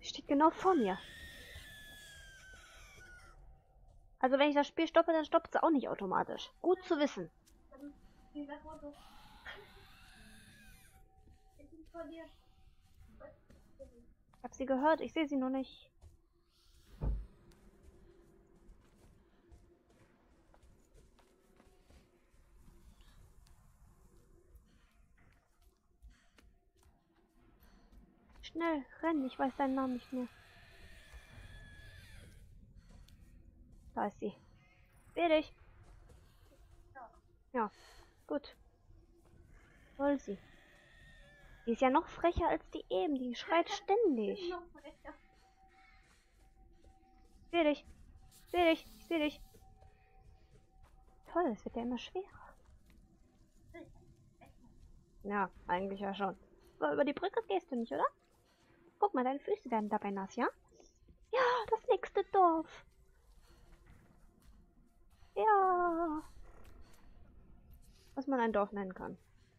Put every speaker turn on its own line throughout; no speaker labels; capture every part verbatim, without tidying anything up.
Sie steht genau vor mir. Also wenn ich das Spiel stoppe, dann stoppt es auch nicht automatisch. Gut zu wissen. Ich hab sie gehört, ich sehe sie nur nicht. Schnell, renn, ich weiß deinen Namen nicht mehr. Da ist sie. Seh dich. Ja, gut. Soll sie. Die ist ja noch frecher als die eben, die schreit ständig. Seh dich. Seh dich, ich seh dich. Toll, es wird ja immer schwerer. Ja, eigentlich ja schon. Aber über die Brücke gehst du nicht, oder? Guck mal, deine Füße werden dabei nass, ja? Ja, das nächste Dorf. Ja. Was man ein Dorf nennen kann.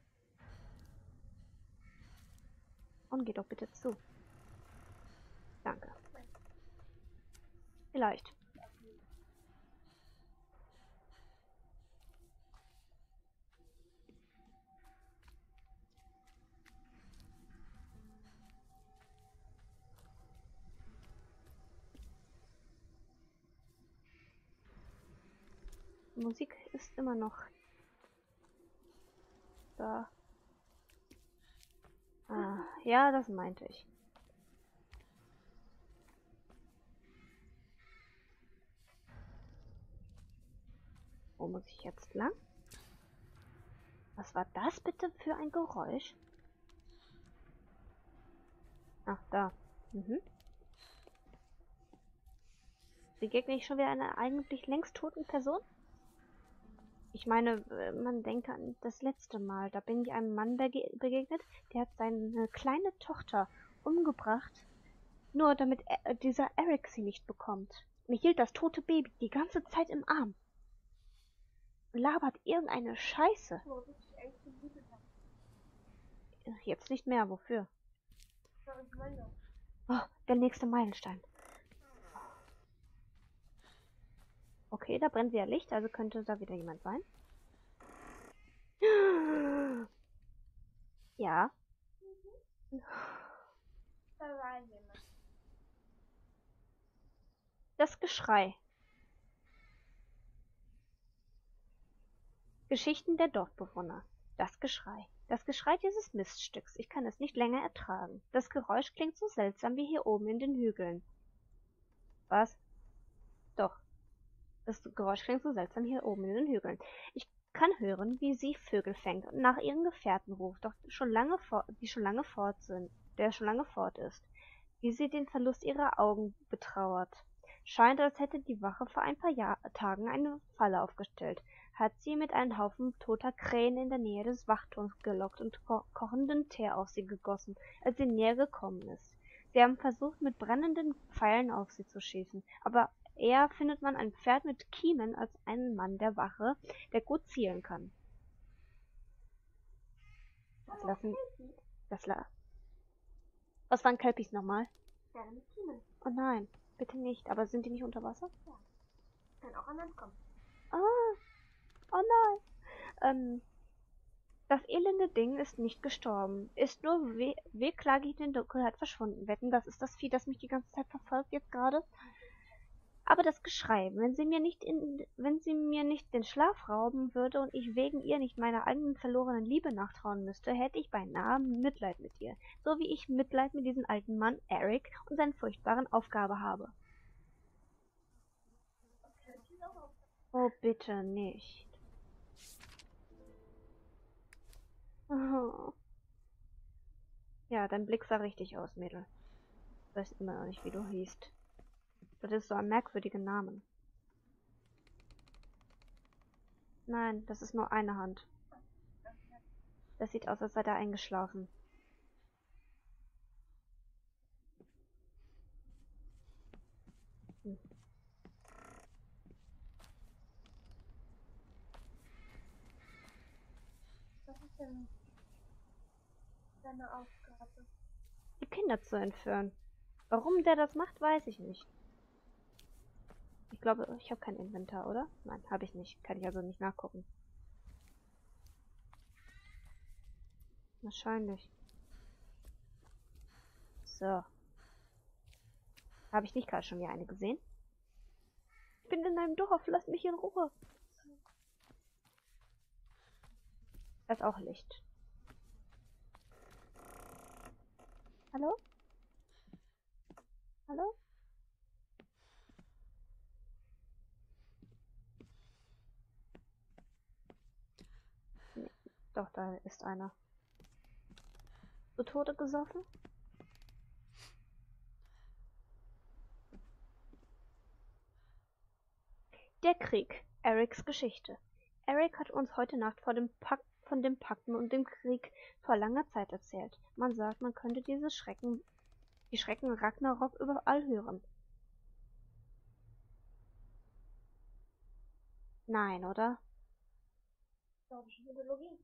Und geh doch bitte zu. Danke. Vielleicht. Die Musik ist immer noch da. Ah, ja, das meinte ich. Wo muss ich jetzt lang? Was war das bitte für ein Geräusch? Ach, da. Mhm. Begegne ich schon wieder einer eigentlich längst toten Person? Ich meine, man denke an das letzte Mal. Da bin ich einem Mann bege begegnet, der hat seine kleine Tochter umgebracht, nur damit er, dieser Eric sie nicht bekommt. Und hielt das tote Baby die ganze Zeit im Arm. Labert irgendeine Scheiße. Jetzt nicht mehr, wofür? Oh, der nächste Meilenstein. Okay, da brennt wieder Licht, also könnte da wieder jemand sein. Ja. Das Geschrei. Geschichten der Dorfbewohner. Das Geschrei. Das Geschrei dieses Miststücks. Ich kann es nicht länger ertragen. Das Geräusch klingt so seltsam wie hier oben in den Hügeln. Was? Doch. Das Geräusch klingt so seltsam hier oben in den Hügeln. Ich kann hören, wie sie Vögel fängt und nach ihren Gefährten ruft, doch schon lange fort, die schon lange fort sind, der schon lange fort ist. Wie sie den Verlust ihrer Augen betrauert. Scheint, als hätte die Wache vor ein paar Jahr Tagen eine Falle aufgestellt, hat sie mit einem Haufen toter Krähen in der Nähe des Wachturms gelockt und ko kochenden Tee auf sie gegossen, als sie näher gekommen ist. Sie haben versucht, mit brennenden Pfeilen auf sie zu schießen, aber eher findet man ein Pferd mit Kiemen als einen Mann der Wache, der gut zielen kann. Das lassen... Das la Was waren Kelpies nochmal?
Ja, mit Kiemen.
Oh nein, bitte nicht. Aber sind die nicht unter Wasser?
Ja. Kann auch an Land kommen.
Ah, oh nein. Ähm, das elende Ding ist nicht gestorben. Ist nur we wehklagend in der Dunkelheit verschwunden. Wetten, das ist das Vieh, das mich die ganze Zeit verfolgt jetzt gerade? Aber das Geschrei, wenn sie mir nicht in, wenn sie mir nicht den Schlaf rauben würde und ich wegen ihr nicht meiner eigenen verlorenen Liebe nachtrauen müsste, hätte ich beinahe Mitleid mit ihr, so wie ich Mitleid mit diesem alten Mann Eric und seiner furchtbaren Aufgabe habe. Oh, bitte nicht. Oh. Ja, dein Blick sah richtig aus, Mädel. Ich weiß immer noch nicht, wie du hießt. Das ist so ein merkwürdiger Name. Nein, das ist nur eine Hand. Das sieht aus, als sei er eingeschlafen. Hm.
Was ist denn deine Aufgabe?
Die Kinder zu entführen. Warum der das macht, weiß ich nicht. Ich glaube, ich habe kein Inventar, oder? Nein, habe ich nicht. Kann ich also nicht nachgucken. Wahrscheinlich. So. Habe ich nicht gerade schon wieder eine gesehen? Ich bin in einem Dorf, lass mich in Ruhe. Da ist auch Licht. Hallo? Hallo? Nee, doch, da ist einer. Zu Tode gesoffen? Der Krieg. Erics Geschichte. Eric hat uns heute Nacht vor dem Pakt, von dem Pakten und dem Krieg vor langer Zeit erzählt. Man sagt, man könnte diese Schrecken, die Schrecken Ragnarok überall hören. Nein, oder?
Nordische Mythologie.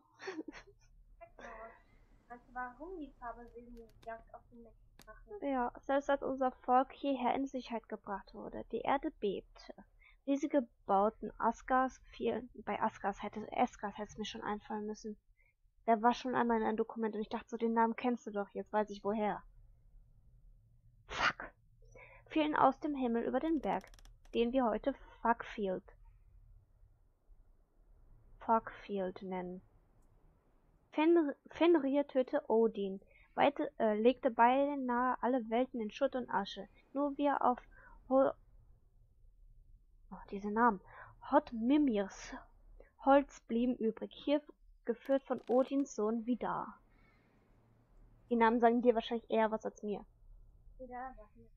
Weißt du, warum die Fabelwesen-Jagd auf den Nächten machen?
Ja, selbst als unser Volk hierher in Sicherheit gebracht wurde. Die Erde bebte. Riesige Bauten Asgars fielen. Bei Asgars hätte Asgars hätte es mir schon einfallen müssen. Der war schon einmal in einem Dokument und ich dachte so, den Namen kennst du doch, jetzt weiß ich woher. Fuck. Fielen aus dem Himmel über den Berg, den wir heute Fuckfield. Fuckfield nennen. Fen Fenrir tötete Odin, weite, äh, legte beinahe alle Welten in Schutt und Asche. Nur wir auf Ho oh, diese Namen. Hotmimirs Holz blieben übrig, hier geführt von Odins Sohn Vidar. Die Namen sagen dir wahrscheinlich eher was als mir.
Ja, sag mir.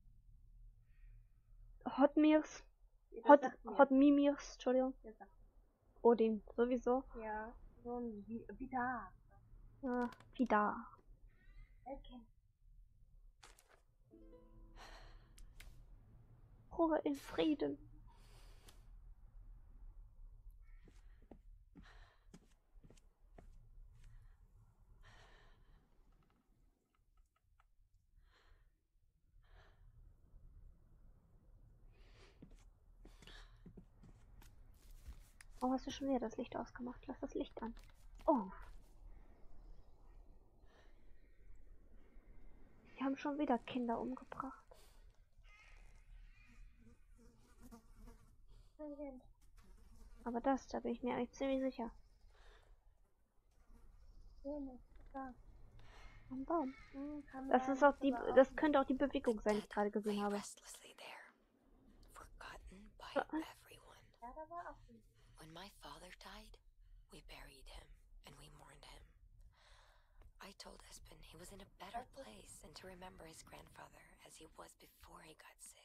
Hotmirs,
Ja,
Hot,
sag mir.
Hotmimirs, Entschuldigung.
Ja, sag
Odin, sowieso.
mir. Ja, so ein wie, wie da.
Ah, Vidar.
Erkennt.
Ruhe in Frieden. Oh, hast du schon wieder das Licht ausgemacht? Lass das Licht an. Oh. Die haben schon wieder Kinder umgebracht.
Erkennt.
Aber das, da bin ich mir eigentlich ziemlich sicher.
Schön, da.
Am Baum.
Hm, kann
Das
man
ist auch die,
aber
das könnte auch die Bewegung sein, die ich gerade gesehen habe.
restlessly there, forgotten by
Uh-uh.
everyone.
Ja, da war auch ein.
When my father died, we buried him and we mourned him. I told Espen he was in a better place and to remember his grandfather as he was before he got sick.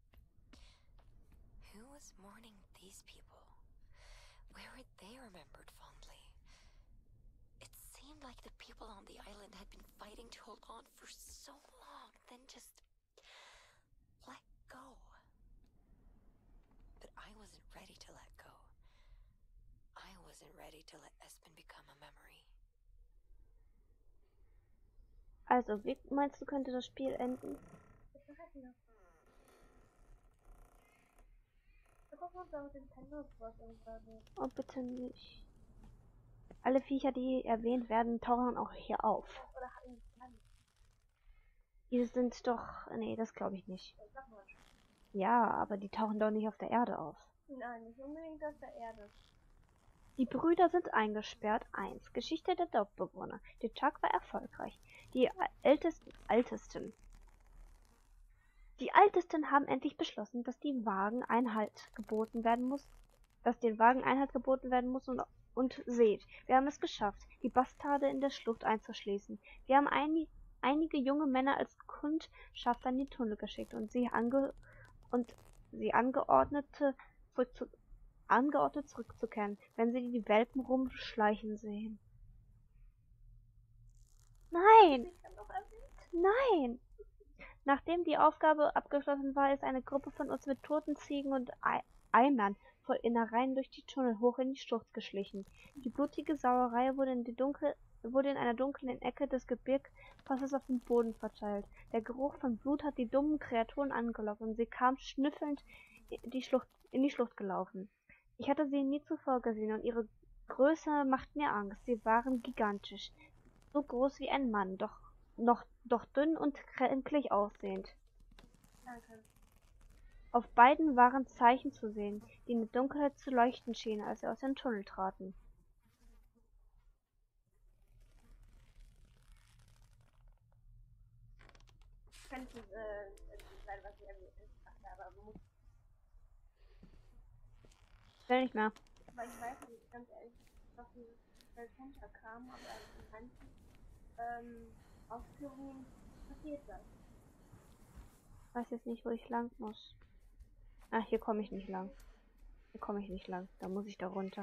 Who was mourning these people? Where were they remembered fondly? It seemed like the people on the island had been fighting to hold on for so long, then just let go. But I wasn't ready to let go. I wasn't ready to let Espen become a memory.
Also, wie meinst du, könnte das Spiel enden?
Ich vergessen das. Da gucken wir uns aber den Pendel was irgendwann.
Oh, bitte nicht. Alle Viecher, die erwähnt werden, tauchen auch hier auf.
Oder hatten die Plan?
Die sind doch... Nee, das glaube ich nicht.
Ich sag mal.
Ja, aber die tauchen doch nicht auf der Erde auf.
Nein, nicht unbedingt auf der Erde.
Die Brüder sind eingesperrt. eins. Geschichte der Dorfbewohner. Der Tag war erfolgreich. Die Ältesten, Ältesten. Die Ältesten haben endlich beschlossen, dass die Wagen Einhalt geboten werden muss, dass den Wagen Einhalt geboten werden muss und, und seht, wir haben es geschafft, die Bastarde in der Schlucht einzuschließen. Wir haben einig, einige junge Männer als Kundschafter in die Tunnel geschickt und sie ange und sie angeordnete zurückzu angeordnet zurückzukehren, wenn sie die Welpen rumschleichen sehen. Nein! Nein! Nachdem die Aufgabe abgeschlossen war, ist eine Gruppe von uns mit toten Ziegen und Ei Eimern voll Innereien durch die Tunnel hoch in die Schlucht geschlichen. Die blutige Sauerei wurde in die dunkle Er wurde in einer dunklen Ecke des Gebirgspasses auf dem Boden verteilt. Der Geruch von Blut hat die dummen Kreaturen angelockt und sie kamen schnüffelnd in die Schlucht, in die Schlucht gelaufen. Ich hatte sie nie zuvor gesehen und ihre Größe macht mir Angst. Sie waren gigantisch, so groß wie ein Mann, doch noch doch dünn und kränklich aussehend.
Danke.
Auf beiden waren Zeichen zu sehen, die in der Dunkelheit zu leuchten schienen, als sie aus dem Tunnel traten.
Könnte äh, sein, was ich irgendwie dachte, aber muss.
Will nicht mehr.
Weil ich weiß nicht, ganz ehrlich, was dieses Feld runterkam, aber in manchen ähm, Ausführungen passiert das.
Ich weiß jetzt nicht, wo ich lang muss. Ach, hier komme ich nicht lang. Hier komme ich nicht lang. Da muss ich da runter.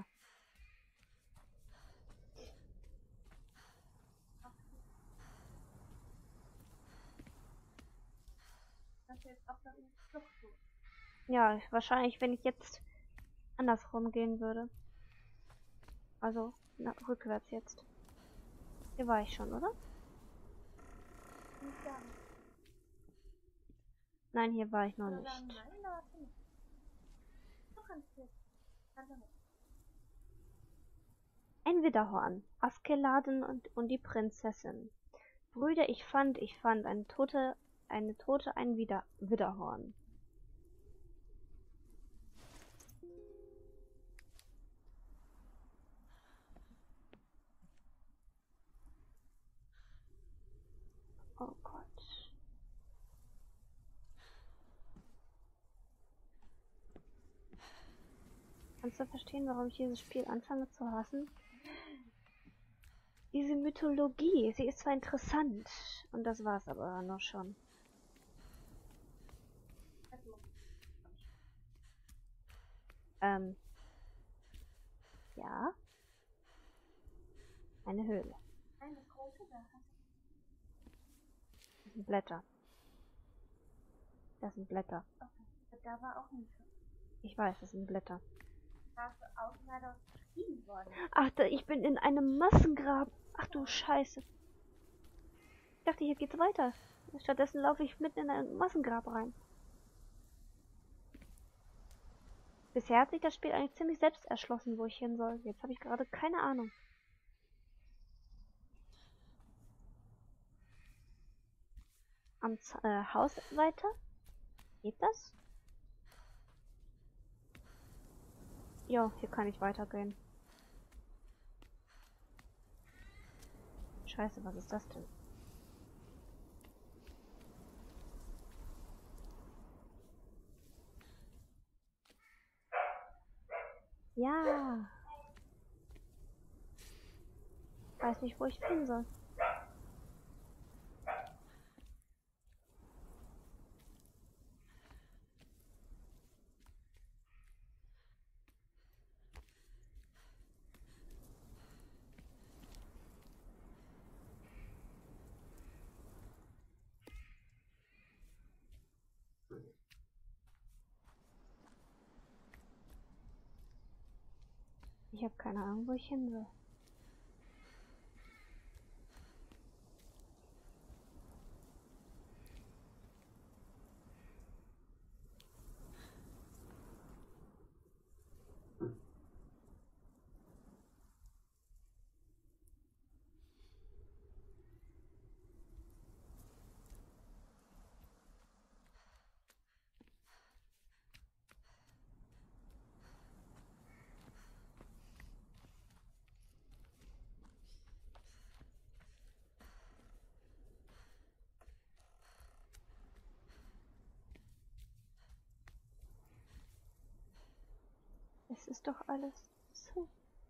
Das ist jetzt auch noch in die Flucht so.
Ja, wahrscheinlich, wenn ich jetzt andersrum gehen würde. Also, na, rückwärts jetzt. Hier war ich schon, oder?
Nicht sagen.
Nein, hier war ich noch
Oder
nicht.
sagen, nein, da warst du nicht. Du kannst jetzt. Kannst du nicht.
Ein Widderhorn. Askeladen und, und die Prinzessin. Brüder, ich fand, ich fand eine tote, eine tote, ein Widder, Widderhorn. Oh Gott. Kannst du verstehen, warum ich dieses Spiel anfange zu hassen? Diese Mythologie, sie ist zwar interessant, und das war's aber noch schon. Ähm. Ja. Eine Höhle.
Eine große Sache.
Das sind Blätter. Das sind Blätter.
Okay. Da war auch nicht.
Ich weiß, das sind Blätter.
Hast du auch leider verschrieben worden.
Ach, da, ich bin in einem Massengrab. Ach du Scheiße. Ich dachte, hier geht's weiter. Stattdessen laufe ich mitten in ein Massengrab rein. Bisher hat sich das Spiel eigentlich ziemlich selbst erschlossen, wo ich hin soll. Jetzt habe ich gerade keine Ahnung. Am Z äh, Haus weiter? Geht das? Jo, hier kann ich weitergehen. Scheiße, was ist das denn? Ja. Weiß nicht, wo ich hin soll. Ich habe keine Ahnung, wo ich hin soll. Es ist doch alles so.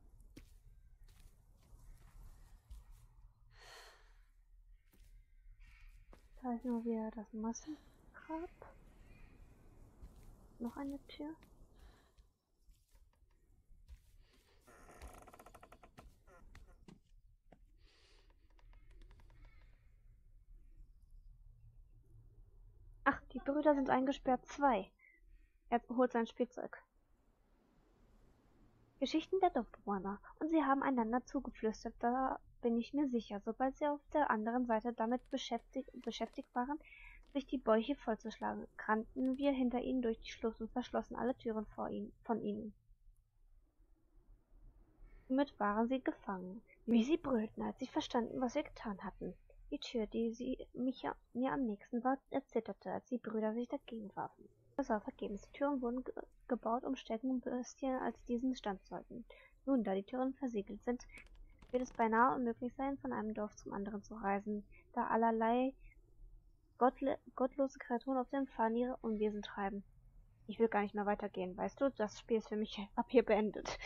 Da ist nur wieder das Massengrab. Noch eine Tür. Ach, die Brüder sind eingesperrt. Zwei. Er holt sein Spielzeug. Geschichten der Dorfbewohner. Und sie haben einander zugeflüstert, da, bin ich mir sicher. Sobald sie auf der anderen Seite damit beschäftigt, beschäftigt waren, sich die Bäuche vollzuschlagen, rannten wir hinter ihnen durch die Schlucht und verschlossen alle Türen vor ihnen, von ihnen. Somit waren sie gefangen. Wie sie brüllten, als sie verstanden, was wir getan hatten. Die Tür, die sie mich, mir am nächsten war, erzitterte, als die Brüder sich dagegen warfen. Das war vergebens. Die Türen wurden ge gebaut, um stärkeren Bestien als diesen standsollten. Nun, da die Türen versiegelt sind, wird es beinahe unmöglich sein, von einem Dorf zum anderen zu reisen, da allerlei Gottle gottlose Kreaturen auf dem Pfad ihre Unwesen treiben. Ich will gar nicht mehr weitergehen, weißt du? Das Spiel ist für mich ab hier beendet.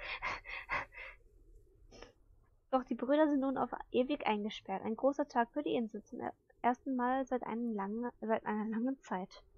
Doch die Brüder sind nun auf ewig eingesperrt. Ein großer Tag für die Insel, zum ersten Mal seit, einem langen, seit einer langen Zeit.